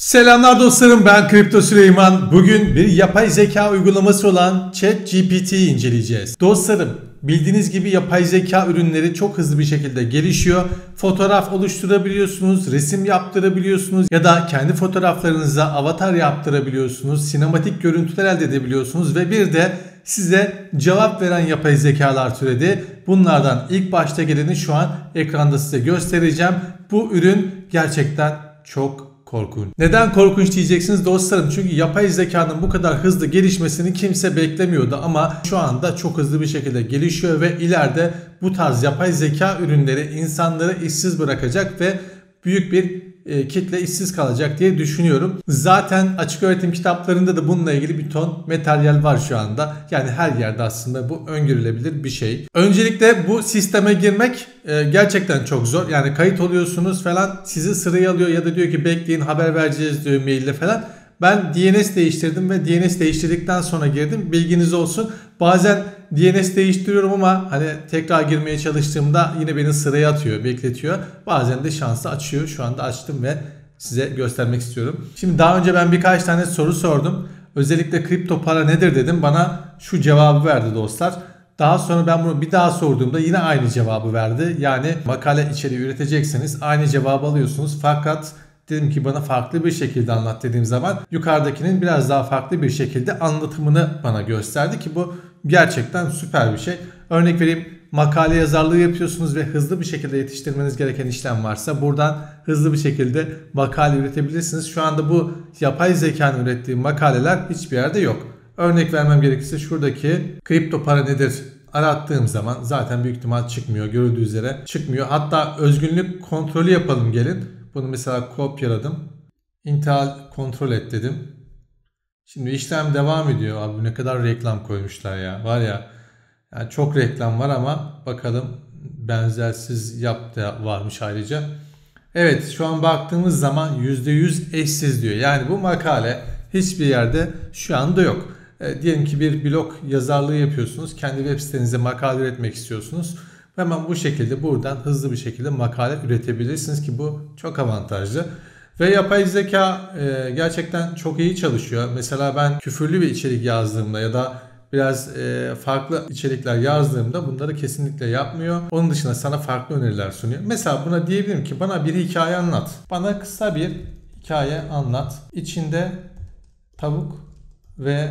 Selamlar dostlarım, ben Kripto Süleyman. Bugün bir yapay zeka uygulaması olan ChatGPT'yi inceleyeceğiz. Dostlarım, bildiğiniz gibi yapay zeka ürünleri çok hızlı bir şekilde gelişiyor. Fotoğraf oluşturabiliyorsunuz, resim yaptırabiliyorsunuz ya da kendi fotoğraflarınıza avatar yaptırabiliyorsunuz, sinematik görüntüler elde edebiliyorsunuz ve bir de size cevap veren yapay zekalar türedi. Bunlardan ilk başta geleni şu an ekranda size göstereceğim. Bu ürün gerçekten çok korkunç. Neden korkunç diyeceksiniz dostlarım? Çünkü yapay zekanın bu kadar hızlı gelişmesini kimse beklemiyordu ama şu anda çok hızlı bir şekilde gelişiyor ve ileride bu tarz yapay zeka ürünleri insanları işsiz bırakacak ve büyük bir kitle işsiz kalacak diye düşünüyorum. Zaten açık öğretim kitaplarında da bununla ilgili bir ton materyal var şu anda. Yani her yerde aslında bu öngörülebilir bir şey. Öncelikle bu sisteme girmek gerçekten çok zor. Yani kayıt oluyorsunuz falan, sizi sıraya alıyor ya da diyor ki bekleyin haber vereceğiz diyor maille falan. Ben DNS değiştirdim ve DNS değiştirdikten sonra girdim. Bilginiz olsun. Bazen DNS değiştiriyorum ama hani tekrar girmeye çalıştığımda yine beni sıraya atıyor, bekletiyor. Bazen de şansı açıyor. Şu anda açtım ve size göstermek istiyorum. Şimdi daha önce ben birkaç tane soru sordum. Özellikle kripto para nedir dedim. Bana şu cevabı verdi dostlar. Daha sonra ben bunu bir daha sorduğumda yine aynı cevabı verdi. Yani makale içeriği üretecekseniz aynı cevabı alıyorsunuz. Fakat dedim ki bana farklı bir şekilde anlat dediğim zaman yukarıdakinin biraz daha farklı bir şekilde anlatımını bana gösterdi ki bu gerçekten süper bir şey. Örnek vereyim, makale yazarlığı yapıyorsunuz ve hızlı bir şekilde yetiştirmeniz gereken işlem varsa buradan hızlı bir şekilde makale üretebilirsiniz. Şu anda bu yapay zekanın ürettiği makaleler hiçbir yerde yok. Örnek vermem gerekirse şuradaki kripto para nedir arattığım zaman zaten büyük ihtimal çıkmıyor. Görüldüğü üzere çıkmıyor. Hatta özgünlük kontrolü yapalım gelin. Bunu mesela kopyaladım. İntihal kontrol et dedim. Şimdi işlem devam ediyor. Abi ne kadar reklam koymuşlar ya. Var ya, yani çok reklam var ama bakalım benzersiz yap da varmış ayrıca. Evet, şu an baktığımız zaman %100 eşsiz diyor. Yani bu makale hiçbir yerde şu anda yok. Diyelim ki bir blog yazarlığı yapıyorsunuz. Kendi web sitenize makale üretmek istiyorsunuz. Hemen bu şekilde buradan hızlı bir şekilde makale üretebilirsiniz ki bu çok avantajlı. Ve yapay zeka gerçekten çok iyi çalışıyor. Mesela ben küfürlü bir içerik yazdığımda ya da biraz farklı içerikler yazdığımda bunları kesinlikle yapmıyor. Onun dışında sana farklı öneriler sunuyor. Mesela buna diyebilirim ki bana bir hikaye anlat. Bana kısa bir hikaye anlat. İçinde tavuk ve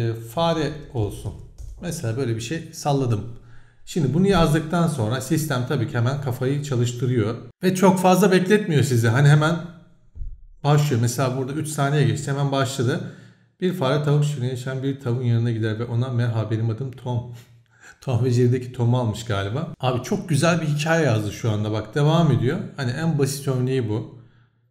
fare olsun. Mesela böyle bir şey salladım. Şimdi bunu yazdıktan sonra sistem tabii ki hemen kafayı çalıştırıyor. Ve çok fazla bekletmiyor sizi. Hani hemen başlıyor. Mesela burada 3 saniye geçti. Hemen başladı. Bir fare tavuk çiftliğine yaşayan bir tavuğun yanına gider ve ona merhaba benim adım Tom. Tom ve Jerry'deki Tom'u almış galiba. Abi çok güzel bir hikaye yazdı şu anda. Bak devam ediyor. Hani en basit örneği bu.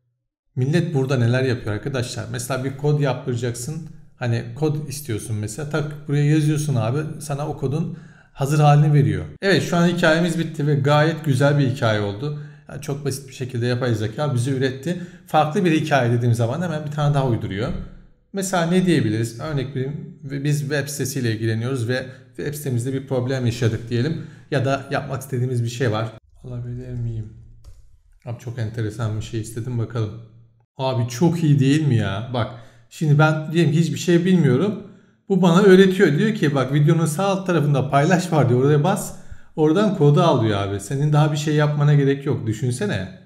Millet burada neler yapıyor arkadaşlar. Mesela bir kod yaptıracaksın. Hani kod istiyorsun mesela. Tak buraya yazıyorsun abi. Sana o kodun hazır halini veriyor. Evet, şu an hikayemiz bitti ve gayet güzel bir hikaye oldu. Yani çok basit bir şekilde yapay zeka bizi üretti. Farklı bir hikaye dediğim zaman hemen bir tane daha uyduruyor. Mesela ne diyebiliriz? Örnek vereyim, biz web sitesiyle ilgileniyoruz ve web sitemizde bir problem yaşadık diyelim. Ya da yapmak istediğimiz bir şey var. Alabilir miyim? Abi çok enteresan bir şey istedim, bakalım. Abi çok iyi değil mi ya? Bak şimdi ben diyelim ki hiçbir şey bilmiyorum. Bu bana öğretiyor. Diyor ki bak videonun sağ alt tarafında paylaş var diyor. Oraya bas. Oradan kodu al diyor abi. Senin daha bir şey yapmana gerek yok. Düşünsene.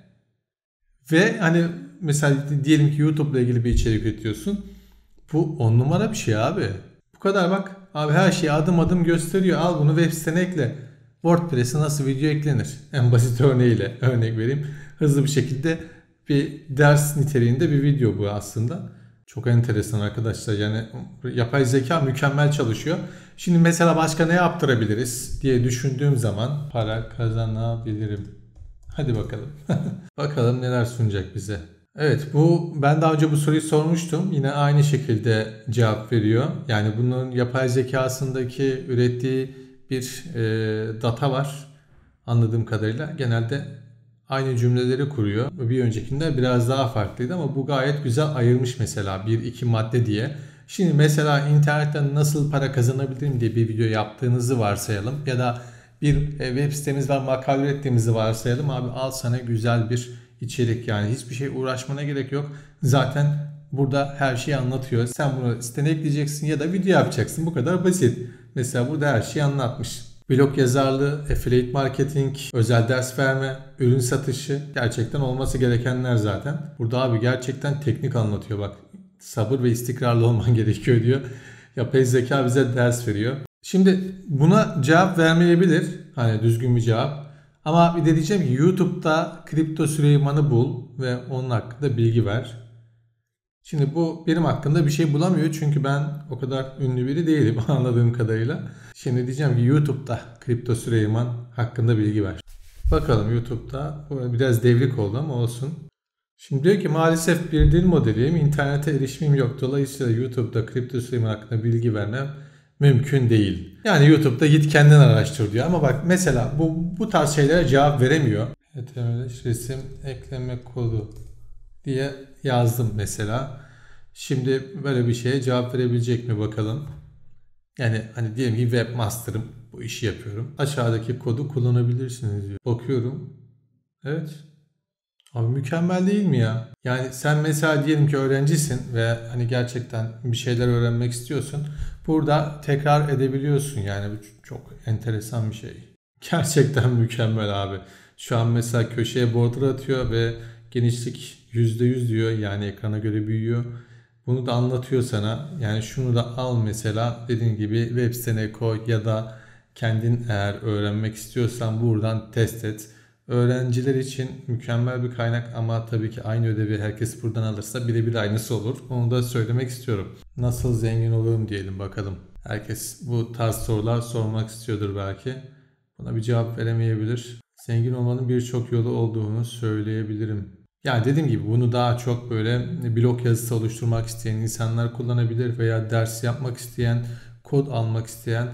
Ve hani mesela diyelim ki YouTube ile ilgili bir içerik üretiyorsun. Bu 10 numara bir şey abi. Bu kadar bak. Abi her şeyi adım adım gösteriyor. Al bunu web sitene ekle. WordPress'e nasıl video eklenir? En basit örneğiyle örnek vereyim. Hızlı bir şekilde bir ders niteliğinde bir video bu aslında. Çok enteresan arkadaşlar. Yani yapay zeka mükemmel çalışıyor. Şimdi mesela başka ne yaptırabiliriz diye düşündüğüm zaman para kazanabilirim. Hadi bakalım. Bakalım neler sunacak bize. Evet, ben daha önce bu soruyu sormuştum. Yine aynı şekilde cevap veriyor. Yani bunun yapay zekasındaki ürettiği bir data var. Anladığım kadarıyla genelde aynı cümleleri kuruyor. Bir öncekinde biraz daha farklıydı ama bu gayet güzel ayırmış mesela 1-2 madde diye. Şimdi mesela internetten nasıl para kazanabilirim diye bir video yaptığınızı varsayalım ya da bir web sitemiz var, makale ürettiğimizi varsayalım. Abi al sana güzel bir içerik, yani hiçbir şey uğraşmana gerek yok. Zaten burada her şeyi anlatıyor. Sen bunu sitene ekleyeceksin ya da video yapacaksın. Bu kadar basit. Mesela burada her şeyi anlatmış. Blog yazarlığı, affiliate marketing, özel ders verme, ürün satışı, gerçekten olması gerekenler zaten. Burada abi gerçekten teknik anlatıyor bak. Sabır ve istikrarlı olman gerekiyor diyor. Yapay zeka bize ders veriyor. Şimdi buna cevap vermeyebilir. Hani düzgün bir cevap. Ama bir de diyeceğim ki YouTube'da Kripto Süleyman'ı bul ve onun hakkında bilgi ver. Şimdi bu benim hakkında bir şey bulamıyor çünkü ben o kadar ünlü biri değilim anladığım kadarıyla. Şimdi diyeceğim ki YouTube'da Kripto Süleyman hakkında bilgi ver. Bakalım YouTube'da, bu biraz devrik oldu ama olsun. Şimdi diyor ki maalesef bir dil modeliyim, internete erişimim yok. Dolayısıyla YouTube'da Kripto Süleyman hakkında bilgi vermem mümkün değil. Yani YouTube'da git kendin araştır diyor ama bak mesela bu tarz şeylere cevap veremiyor. HTML resim ekleme kodu diye yazdım mesela. Şimdi böyle bir şeye cevap verebilecek mi bakalım. Yani hani diyelim ki webmaster'ım, bu işi yapıyorum. Aşağıdaki kodu kullanabilirsiniz diyor. Bakıyorum. Evet. Abi mükemmel değil mi ya? Yani sen mesela diyelim ki öğrencisin ve hani gerçekten bir şeyler öğrenmek istiyorsun. Burada tekrar edebiliyorsun, yani bu çok enteresan bir şey. Gerçekten mükemmel abi. Şu an mesela köşeye border atıyor ve genişlik %100 diyor, yani ekrana göre büyüyor. Bunu da anlatıyor sana. Yani şunu da al mesela, dediğim gibi web sitene koy ya da kendin eğer öğrenmek istiyorsan buradan test et. Öğrenciler için mükemmel bir kaynak ama tabii ki aynı ödevi herkes buradan alırsa birebir aynısı olur. Onu da söylemek istiyorum. Nasıl zengin olurum diyelim bakalım. Herkes bu tarz sorular sormak istiyordur belki. Buna bir cevap veremeyebilir. Zengin olmanın birçok yolu olduğunu söyleyebilirim. Yani dediğim gibi bunu daha çok böyle blog yazısı oluşturmak isteyen insanlar kullanabilir veya ders yapmak isteyen, kod almak isteyen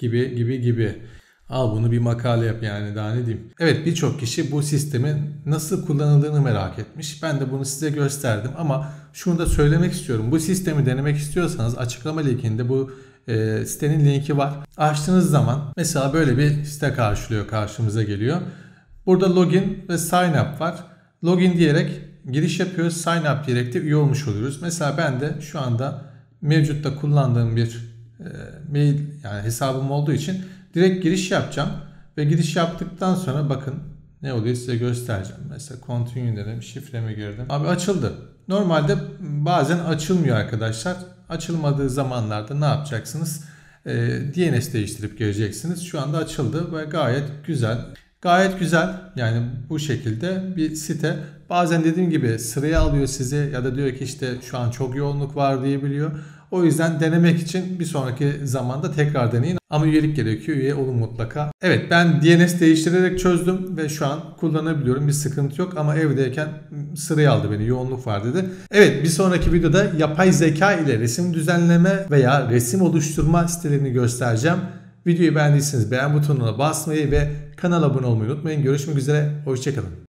gibi. Al bunu bir makale yap, yani daha ne diyeyim. Evet, birçok kişi bu sistemin nasıl kullanıldığını merak etmiş. Ben de bunu size gösterdim ama şunu da söylemek istiyorum. Bu sistemi denemek istiyorsanız açıklama linkinde bu sitenin linki var. Açtığınız zaman mesela böyle bir site karşımıza geliyor. Burada login ve sign up var. Login diyerek giriş yapıyoruz. Sign up diyerek de üye olmuş oluyoruz. Mesela ben de şu anda mevcutta kullandığım bir mail, yani hesabım olduğu için direkt giriş yapacağım. Ve giriş yaptıktan sonra bakın ne oluyor size göstereceğim. Mesela continue dedim, şifremi girdim. Abi açıldı. Normalde bazen açılmıyor arkadaşlar. Açılmadığı zamanlarda ne yapacaksınız? DNS değiştirip gireceksiniz. Şu anda açıldı ve gayet güzel. Gayet güzel, yani bu şekilde bir site. Bazen dediğim gibi sıraya alıyor sizi ya da diyor ki işte şu an çok yoğunluk var diyebiliyor. O yüzden denemek için bir sonraki zamanda tekrar deneyin. Ama üyelik gerekiyor. Üye olun mutlaka. Evet, ben DNS değiştirerek çözdüm ve şu an kullanabiliyorum. Bir sıkıntı yok ama evdeyken sıraya aldı beni. Yoğunluk var dedi. Evet, bir sonraki videoda yapay zeka ile resim düzenleme veya resim oluşturma sitelerini göstereceğim. Videoyu beğendiyseniz beğen butonuna basmayı ve kanala abone olmayı unutmayın. Görüşmek üzere. Hoşçakalın.